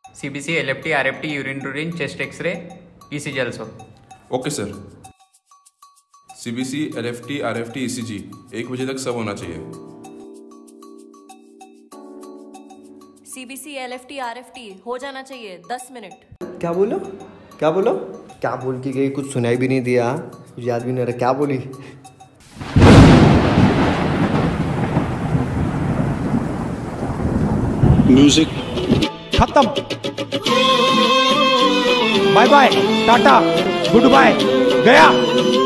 CBC, LFT, RFT, urine, chest X-ray, ECG also. Okay sir. CBC, LFT, RFT, ECG 1 बजे तक सब होना चाहिए। CBC, LFT, RFT हो जाना चाहिए 10 मिनट। क्या बोलो क्या बोलो क्या बोल के गई? कुछ सुनाई भी नहीं दिया, कुछ याद भी नहीं रहा क्या बोली। म्यूजिक खत्म। Bye bye, tata, good bye, गया।